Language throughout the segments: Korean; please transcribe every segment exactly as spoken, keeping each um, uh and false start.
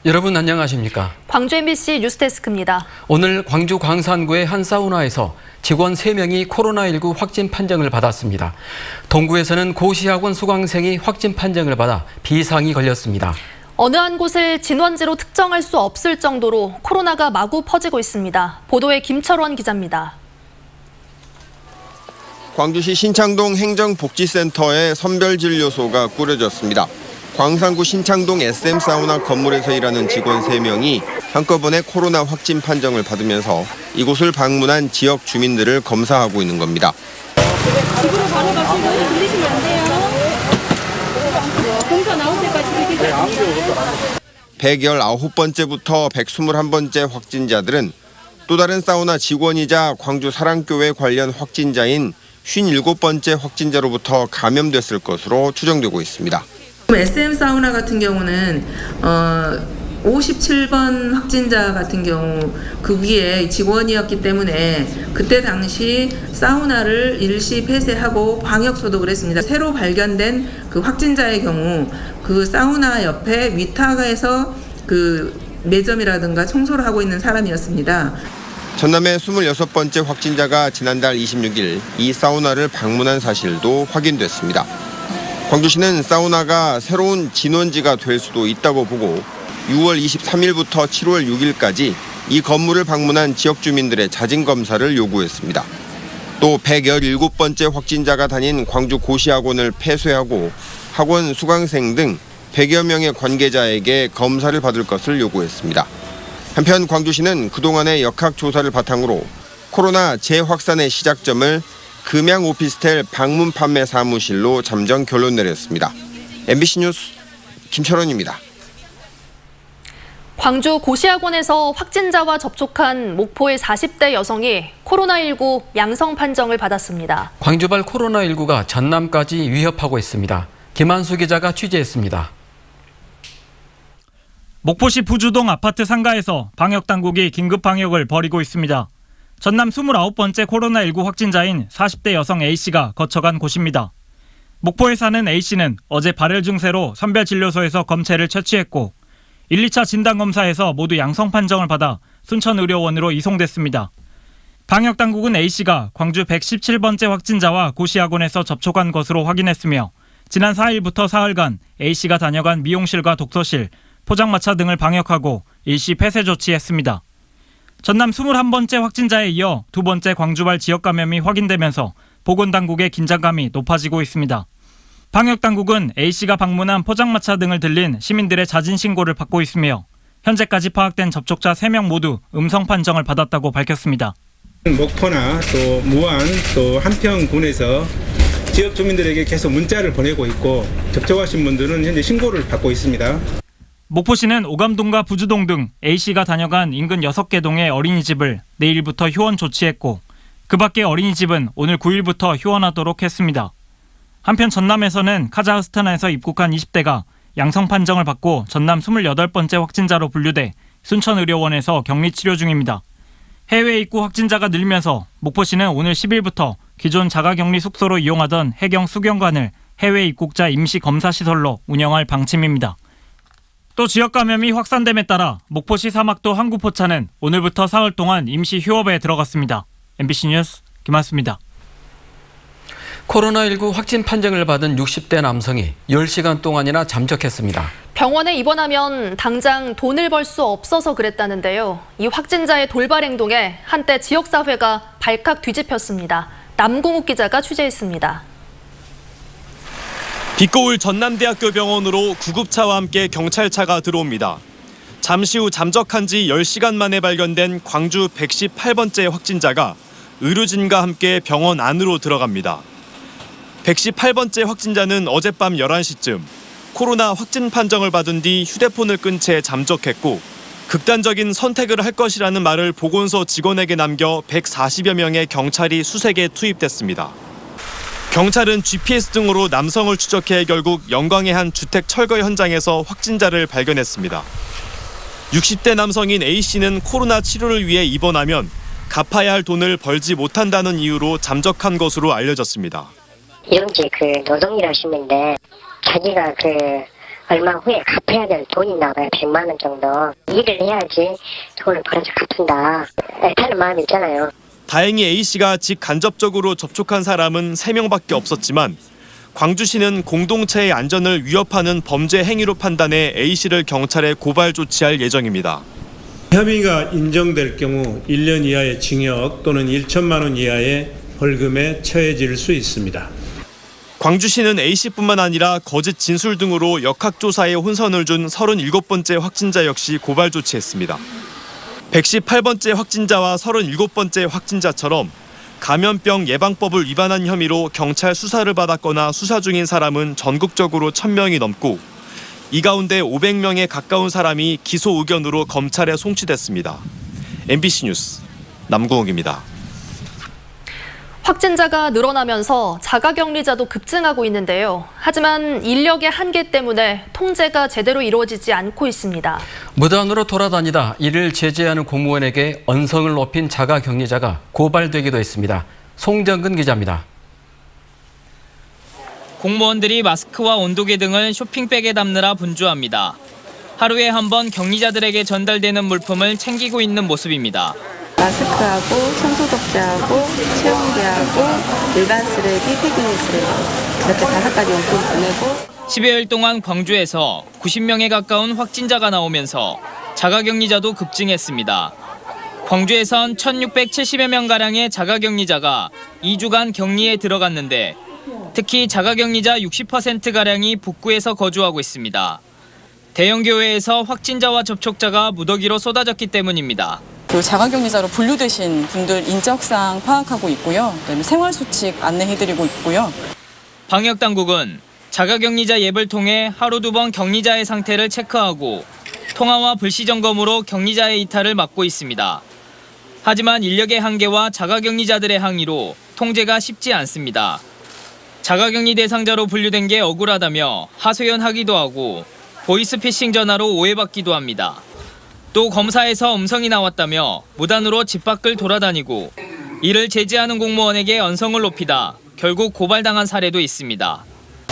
여러분 안녕하십니까? 광주 엠비씨 뉴스데스크입니다. 오늘 광주 광산구의 한 사우나에서 직원 세 명이 코로나십구 확진 판정을 받았습니다. 동구에서는 고시학원 수강생이 확진 판정을 받아 비상이 걸렸습니다. 어느 한 곳을 진원지로 특정할 수 없을 정도로 코로나가 마구 퍼지고 있습니다. 보도에 김철원 기자입니다. 광주시 신창동 행정복지센터에 선별진료소가 꾸려졌습니다. 광산구 신창동 에스엠 사우나 건물에서 일하는 직원 세 명이 한꺼번에 코로나 확진 판정을 받으면서 이곳을 방문한 지역 주민들을 검사하고 있는 겁니다. 집으로 바로 가시고 들리시면 안 돼요. 검사 나올 때까지 들리세요. 백십구 번째부터 백이십일 번째 확진자들은 또 다른 사우나 직원이자 광주 사랑교회 관련 확진자인 오십칠 번째 확진자로부터 감염됐을 것으로 추정되고 있습니다. 에스엠 사우나 같은 경우는 어, 오십칠 번 확진자 같은 경우 그 위에 직원이었기 때문에 그때 당시 사우나를 일시 폐쇄하고 방역 소독을 했습니다. 새로 발견된 그 확진자의 경우 그 사우나 옆에 위탁에서 그 매점이라든가 청소를 하고 있는 사람이었습니다. 전남의 이십육 번째 확진자가 지난달 이십육 일 이 사우나를 방문한 사실도 확인됐습니다. 광주시는 사우나가 새로운 진원지가 될 수도 있다고 보고 유월 이십삼일부터 칠월 육일까지 이 건물을 방문한 지역 주민들의 자진 검사를 요구했습니다. 또 백십칠 번째 확진자가 다닌 광주 고시학원을 폐쇄하고 학원 수강생 등 백여 명의 관계자에게 검사를 받을 것을 요구했습니다. 한편 광주시는 그동안의 역학조사를 바탕으로 코로나 재확산의 시작점을 금양 오피스텔 방문 판매 사무실로 잠정 결론 내렸습니다. 엠비씨 뉴스 김철원입니다. 광주 고시학원에서 확진자와 접촉한 목포의 사십 대 여성이 코로나십구 양성 판정을 받았습니다. 광주발 코로나십구가 전남까지 위협하고 있습니다. 김한수 기자가 취재했습니다. 목포시 부주동 아파트 상가에서 방역당국이 긴급 방역을 벌이고 있습니다. 전남 이십구 번째 코로나십구 확진자인 사십 대 여성 A씨가 거쳐간 곳입니다. 목포에 사는 A씨는 어제 발열 증세로 선별진료소에서 검체를 채취했고 일, 이 차 진단검사에서 모두 양성 판정을 받아 순천의료원으로 이송됐습니다. 방역당국은 A씨가 광주 백십칠 번째 확진자와 고시학원에서 접촉한 것으로 확인했으며 지난 사 일부터 사흘간 A씨가 다녀간 미용실과 독서실, 포장마차 등을 방역하고 일시 폐쇄 조치했습니다. 전남 이십일 번째 확진자에 이어 두 번째 광주발 지역 감염이 확인되면서 보건당국의 긴장감이 높아지고 있습니다. 방역당국은 A씨가 방문한 포장마차 등을 들린 시민들의 자진 신고를 받고 있으며 현재까지 파악된 접촉자 세 명 모두 음성 판정을 받았다고 밝혔습니다. 목포나 또 무안 또 한평군에서 지역 주민들에게 계속 문자를 보내고 있고 접촉하신 분들은 현재 신고를 받고 있습니다. 목포시는 오감동과 부주동 등 A씨가 다녀간 인근 여섯 개 동의 어린이집을 내일부터 휴원 조치했고 그 밖의 어린이집은 오늘 구 일부터 휴원하도록 했습니다. 한편 전남에서는 카자흐스탄에서 입국한 이십 대가 양성 판정을 받고 전남 이십팔 번째 확진자로 분류돼 순천의료원에서 격리 치료 중입니다. 해외 입국 확진자가 늘면서 목포시는 오늘 십 일부터 기존 자가격리 숙소로 이용하던 해경 수경관을 해외 입국자 임시 검사시설로 운영할 방침입니다. 또 지역 감염이 확산됨에 따라 목포시 사막도 항구포차는 오늘부터 사흘 동안 임시 휴업에 들어갔습니다. 엠비씨 뉴스 김한수입니다. 코로나십구 확진 판정을 받은 육십 대 남성이 열 시간 동안이나 잠적했습니다. 병원에 입원하면 당장 돈을 벌 수 없어서 그랬다는데요. 이 확진자의 돌발 행동에 한때 지역사회가 발칵 뒤집혔습니다. 남궁욱 기자가 취재했습니다. 비꼬울 전남대학교 병원으로 구급차와 함께 경찰차가 들어옵니다. 잠시 후 잠적한 지 열 시간 만에 발견된 광주 백십팔 번째 확진자가 의료진과 함께 병원 안으로 들어갑니다. 백십팔 번째 확진자는 어젯밤 열한 시쯤 코로나 확진 판정을 받은 뒤 휴대폰을 끈 채 잠적했고 극단적인 선택을 할 것이라는 말을 보건소 직원에게 남겨 백사십여 명의 경찰이 수색에 투입됐습니다. 경찰은 지피에스 등으로 남성을 추적해 결국 영광의 한 주택 철거 현장에서 확진자를 발견했습니다. 육십 대 남성인 A씨는 코로나 치료를 위해 입원하면 갚아야 할 돈을 벌지 못한다는 이유로 잠적한 것으로 알려졌습니다. 이런지 그 노동일 하시는데 자기가 그 얼마 후에 갚아야 될 돈이 나와요. 백만 원 정도. 일을 해야지 돈을 벌어서 갚는다. 애타는 마음이 있잖아요. 다행히 A씨가 직간접적으로 접촉한 사람은 세 명밖에 없었지만 광주시는 공동체의 안전을 위협하는 범죄 행위로 판단해 A씨를 경찰에 고발 조치할 예정입니다. 혐의가 인정될 경우 일 년 이하의 징역 또는 천만 원 이하의 벌금에 처해질 수 있습니다. 광주시는 A씨뿐만 아니라 거짓 진술 등으로 역학조사에 혼선을 준 서른일곱 번째 확진자 역시 고발 조치했습니다. 백십팔 번째 확진자와 서른일곱 번째 확진자처럼 감염병 예방법을 위반한 혐의로 경찰 수사를 받았거나 수사 중인 사람은 전국적으로 천 명이 넘고 이 가운데 오백 명에 가까운 사람이 기소 의견으로 검찰에 송치됐습니다. 엠비씨 뉴스 남궁욱입니다. 확진자가 늘어나면서 자가격리자도 급증하고 있는데요. 하지만 인력의 한계 때문에 통제가 제대로 이루어지지 않고 있습니다. 무단으로 돌아다니다 이를 제재하는 공무원에게 언성을 높인 자가격리자가 고발되기도 했습니다. 송정근 기자입니다. 공무원들이 마스크와 온도계 등을 쇼핑백에 담느라 분주합니다. 하루에 한 번 격리자들에게 전달되는 물품을 챙기고 있는 모습입니다. 마스크하고 손소독제하고 체온계하고 일반 쓰레기, 폐기물 쓰레기 이렇게 다섯 가지 용품 보내고 십여일 동안 광주에서 구십 명에 가까운 확진자가 나오면서 자가격리자도 급증했습니다. 광주에선 천육백칠십여 명가량의 자가격리자가 이 주간 격리에 들어갔는데 특히 자가격리자 육십 퍼센트가량이 북구에서 거주하고 있습니다. 대형 교회에서 확진자와 접촉자가 무더기로 쏟아졌기 때문입니다. 그 자가격리자로 분류되신 분들 인적사항 파악하고 있고요. 그다음에 생활수칙 안내해드리고 있고요. 방역당국은 자가격리자 앱을 통해 하루 두 번 격리자의 상태를 체크하고 통화와 불시점검으로 격리자의 이탈을 막고 있습니다. 하지만 인력의 한계와 자가격리자들의 항의로 통제가 쉽지 않습니다. 자가격리 대상자로 분류된 게 억울하다며 하소연하기도 하고 보이스피싱 전화로 오해받기도 합니다. 또 검사에서 음성이 나왔다며 무단으로 집 밖을 돌아다니고 이를 제지하는 공무원에게 언성을 높이다 결국 고발당한 사례도 있습니다.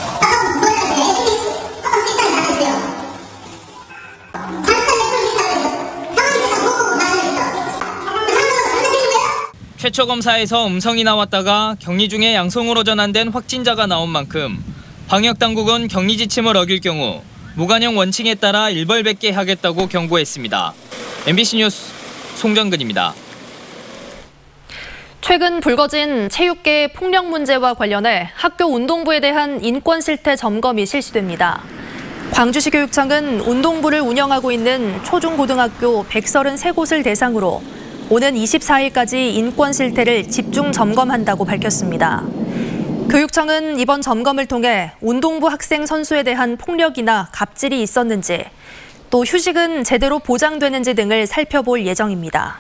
최초 검사에서 음성이 나왔다가 격리 중에 양성으로 전환된 확진자가 나온 만큼 방역당국은 격리 지침을 어길 경우 무관용 원칙에 따라 일벌백계 하겠다고 경고했습니다. 엠비씨 뉴스 송정근입니다. 최근 불거진 체육계 폭력 문제와 관련해 학교 운동부에 대한 인권 실태 점검이 실시됩니다. 광주시 교육청은 운동부를 운영하고 있는 초중고등학교 백삼십삼 곳을 대상으로 오는 이십사일까지 인권 실태를 집중 점검한다고 밝혔습니다. 교육청은 이번 점검을 통해 운동부 학생 선수에 대한 폭력이나 갑질이 있었는지, 또 휴식은 제대로 보장되는지 등을 살펴볼 예정입니다.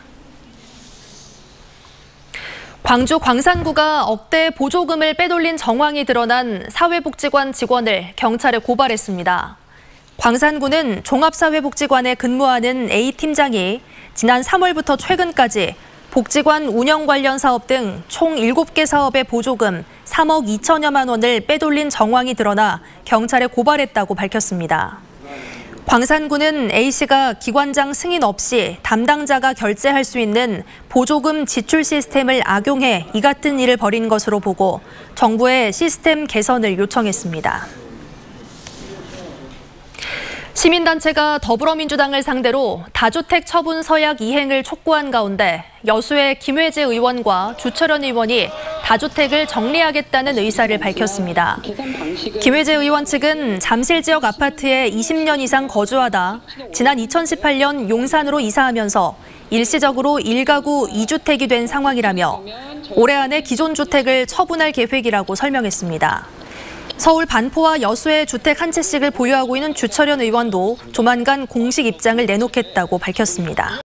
광주 광산구가 억대 보조금을 빼돌린 정황이 드러난 사회복지관 직원을 경찰에 고발했습니다. 광산구는 종합사회복지관에 근무하는 A 팀장이 지난 삼월부터 최근까지 복지관 운영 관련 사업 등 총 일곱 개 사업의 보조금 삼억 이천여만 원을 빼돌린 정황이 드러나 경찰에 고발했다고 밝혔습니다. 광산구는 A씨가 기관장 승인 없이 담당자가 결제할 수 있는 보조금 지출 시스템을 악용해 이 같은 일을 벌인 것으로 보고 정부에 시스템 개선을 요청했습니다. 시민단체가 더불어민주당을 상대로 다주택 처분 서약 이행을 촉구한 가운데 여수의 김회재 의원과 주철현 의원이 다주택을 정리하겠다는 의사를 밝혔습니다. 김회재 의원 측은 잠실 지역 아파트에 이십 년 이상 거주하다 지난 이천십팔 년 용산으로 이사하면서 일시적으로 일 가구 이 주택이 된 상황이라며 올해 안에 기존 주택을 처분할 계획이라고 설명했습니다. 서울 반포와 여수에 주택 한 채씩을 보유하고 있는 주철현 의원도 조만간 공식 입장을 내놓겠다고 밝혔습니다.